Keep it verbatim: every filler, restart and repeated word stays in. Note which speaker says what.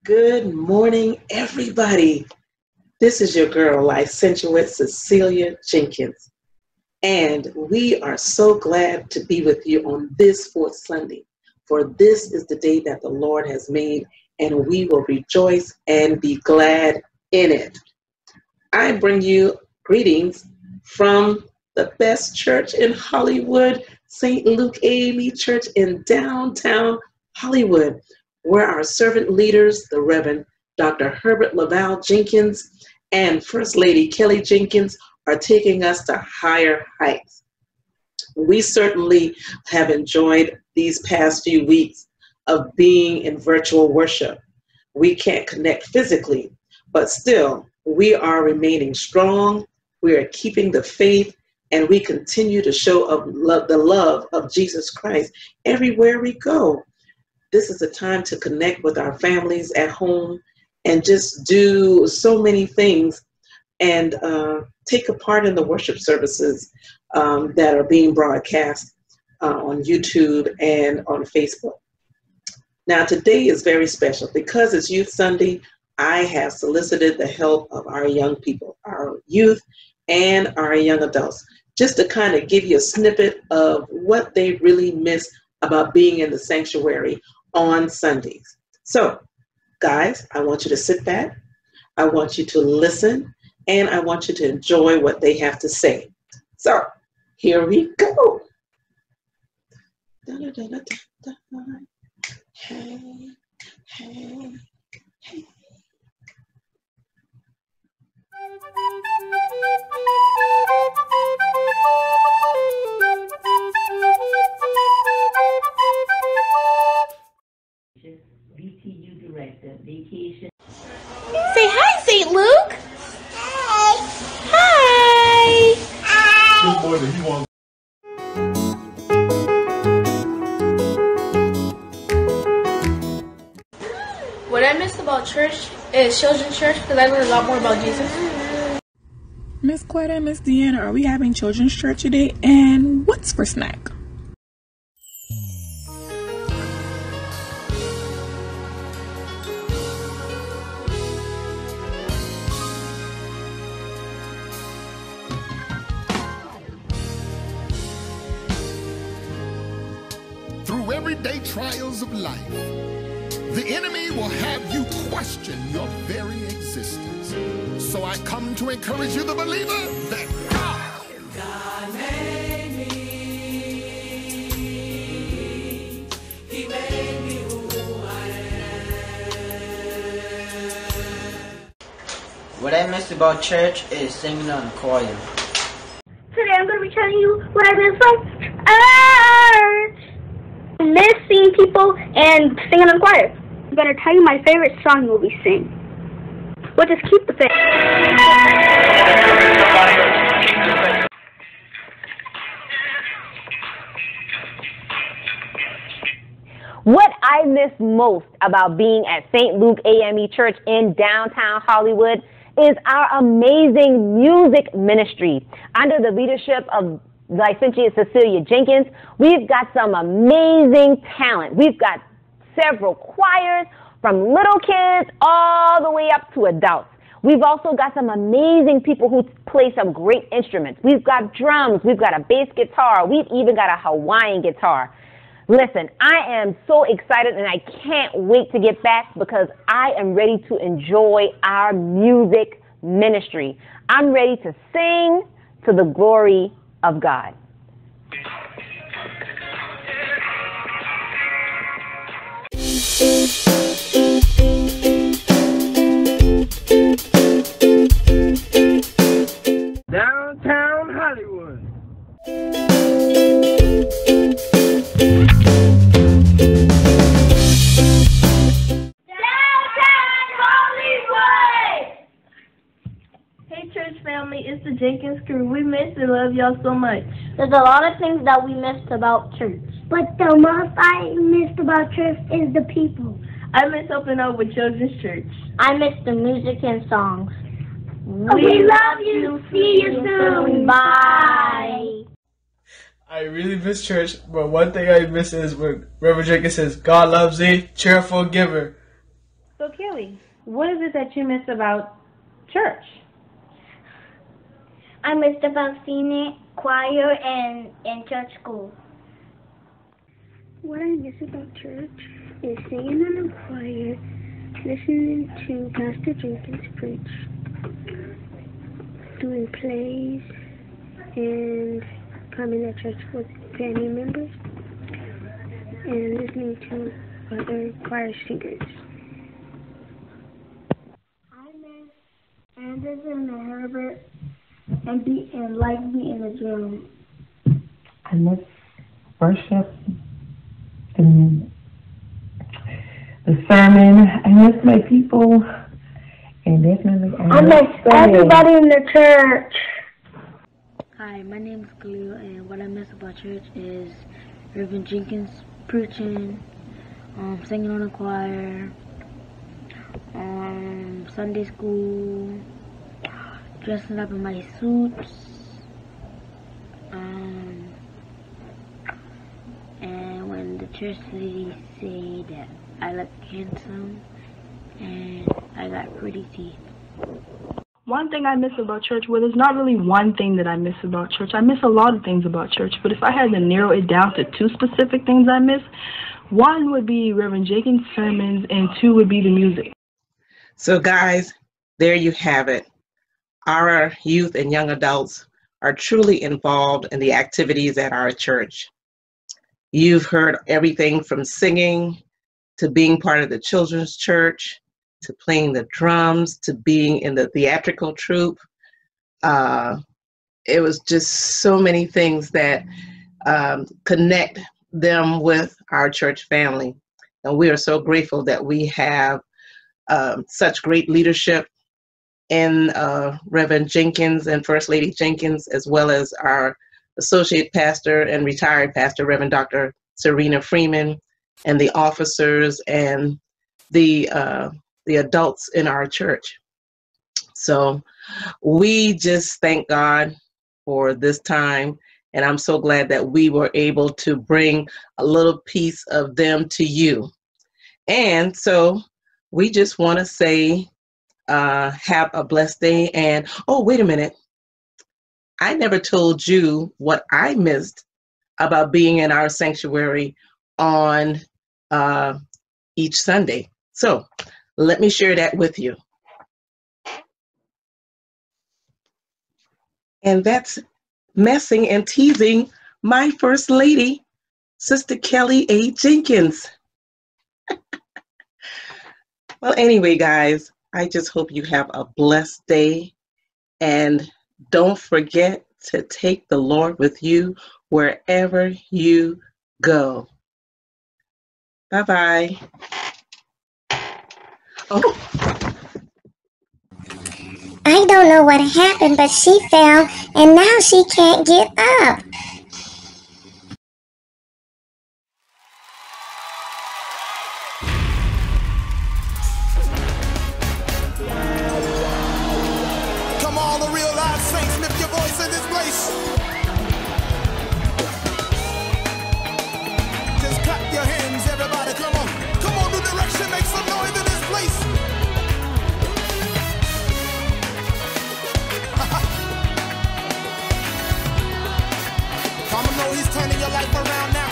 Speaker 1: Good morning, everybody. This is your girl, licentiate Cecilia Jenkins, and we are so glad to be with you on this fourth Sunday, for this is the day that the Lord has made, and we will rejoice and be glad in it. I bring you greetings from the best church in Hollywood, Saint Luke A M E Church in downtown Hollywood, where our servant leaders, the Reverend Doctor Herbert Laval Jenkins and First Lady Kelly Jenkins, are taking us to higher heights. We certainly have enjoyed these past few weeks of being in virtual worship. We can't connect physically, but still, we are remaining strong, we are keeping the faith, and we continue to show of love, the love of Jesus Christ everywhere we go. This is a time to connect with our families at home and just do so many things and uh, take a part in the worship services um, that are being broadcast uh, on YouTube and on Facebook. Now, today is very special because it's Youth Sunday. I have solicited the help of our young people, our youth and our young adults, just to kind of give you a snippet of what they really miss about being in the sanctuary on Sundays. So, guys, I want you to sit back, I want you to listen, and I want you to enjoy what they have to say. So, here we go. Da, da, da, da, da, da. Hey, hey, hey.
Speaker 2: V T U Director, Vacation.
Speaker 3: Say hi, Saint Luke. Hi. Hi.
Speaker 4: This boy that he wants.
Speaker 3: What I missed about church is children's church because I learned a lot more about Jesus.
Speaker 5: Miss Quetta, Miss Deanna, are we having children's church today? And what's for snack?
Speaker 6: Through everyday trials of life, the enemy will have you question your very existence. So I come to encourage you, the believer, that God, God made me. He made me who I am.
Speaker 7: What I miss about church is singing on choir.
Speaker 8: Today I'm going to be telling you what I miss from church. I miss seeing people and singing on choir. I'm going to tell you my favorite song will be sing. We'll just keep the faith.
Speaker 9: What I miss most about being at Saint Luke A M E Church in downtown Hollywood is our amazing music ministry. Under the leadership of licentiate Cecilia Jenkins, we've got some amazing talent. We've got several choirs from little kids all the way up to adults. We've also got some amazing people who play some great instruments. We've got drums, we've got a bass guitar, we've even got a Hawaiian guitar. Listen, I am so excited and I can't wait to get back because I am ready to enjoy our music ministry. I'm ready to sing to the glory of God.
Speaker 10: Downtown Hollywood.
Speaker 11: Hey church family, it's the Jenkins crew. We miss and love y'all so much.
Speaker 8: There's a lot of things that we missed about church. But the most I missed about church is the people.
Speaker 11: I miss helping out with children's church.
Speaker 8: I miss the music and songs. We, we love you. See you soon. Bye.
Speaker 12: I really miss church, but one thing I miss is when Reverend Jenkins says, God loves a cheerful giver.
Speaker 13: So, Kelly, what is it that you miss about church?
Speaker 8: I missed about singing, choir, and, and church school.
Speaker 14: What I miss about church is singing in the choir, listening to Pastor Jenkins preach, doing plays, and coming to church with family members, and listening to other choir singers.
Speaker 11: I miss Anderson and Herbert and be and like me in the drum.
Speaker 15: I miss worship and the sermon. I miss my people, and definitely I,
Speaker 8: I miss everybody in the church.
Speaker 16: Hi, my name is Khalil, and what I miss about church is Reverend Jenkins preaching, um, singing on the choir, um, Sunday school, dressing up in my suits, um, and when the church ladies say that I look handsome and I got pretty teeth.
Speaker 17: One thing I miss about church, well, there's not really one thing that I miss about church. I miss a lot of things about church, but if I had to narrow it down to two specific things I miss, one would be Reverend Jenkins' sermons, and two would be the music.
Speaker 1: So guys, there you have it. Our youth and young adults are truly involved in the activities at our church. You've heard everything from singing to being part of the children's church, to playing the drums, to being in the theatrical troupe. Uh, it was just so many things that um, connect them with our church family. And we are so grateful that we have um, such great leadership in uh, Reverend Jenkins and First Lady Jenkins, as well as our associate pastor and retired pastor, Reverend Doctor Serena Freeman, and the officers and the uh, the adults in our church. So we just thank God for this time, and I'm so glad that we were able to bring a little piece of them to you. And so we just want to say uh, have a blessed day. And oh, wait a minute. I never told you what I missed about being in our sanctuary on uh, each Sunday. So let me share that with you. And that's messing and teasing my First Lady, Sister Kelly A. Jenkins. Well, anyway, guys, I just hope you have a blessed day. And don't forget to take the Lord with you wherever you go. Bye-bye. Oh.
Speaker 18: I don't know what happened, but she fell and now she can't get up.
Speaker 6: Come on, the real live saints, lift your voice in this place. Just clap your hands, everybody, come on. Come on, New Direction, make some noise in this place. I'ma know he's turning your life around now.